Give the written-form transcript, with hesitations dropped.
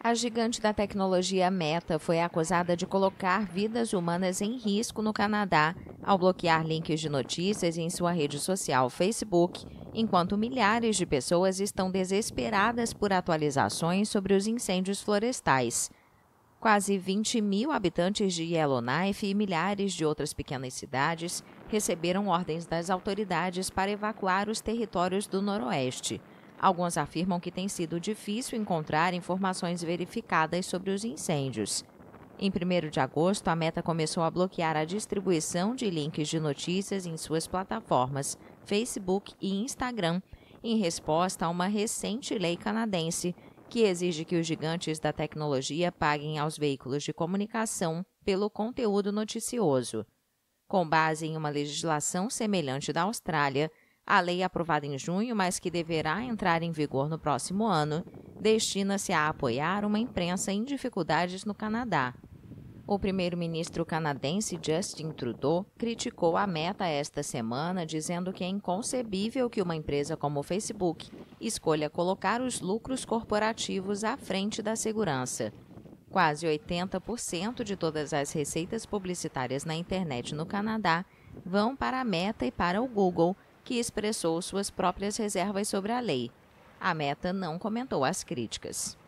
A gigante da tecnologia Meta foi acusada de colocar vidas humanas em risco no Canadá ao bloquear links de notícias em sua rede social Facebook, enquanto milhares de pessoas estão desesperadas por atualizações sobre os incêndios florestais. Quase 20 mil habitantes de Yellowknife e milhares de outras pequenas cidades receberam ordens das autoridades para evacuar os territórios do Noroeste. Alguns afirmam que tem sido difícil encontrar informações verificadas sobre os incêndios. Em 1º de agosto, a Meta começou a bloquear a distribuição de links de notícias em suas plataformas Facebook e Instagram, em resposta a uma recente lei canadense que exige que os gigantes da tecnologia paguem aos veículos de comunicação pelo conteúdo noticioso. Com base em uma legislação semelhante da Austrália, a lei aprovada em junho, mas que deverá entrar em vigor no próximo ano, destina-se a apoiar uma imprensa em dificuldades no Canadá. O primeiro-ministro canadense Justin Trudeau criticou a Meta esta semana, dizendo que é inconcebível que uma empresa como o Facebook escolha colocar os lucros corporativos à frente da segurança. Quase 80% de todas as receitas publicitárias na internet no Canadá vão para a Meta e para o Google, que expressou suas próprias reservas sobre a lei. A Meta não comentou as críticas.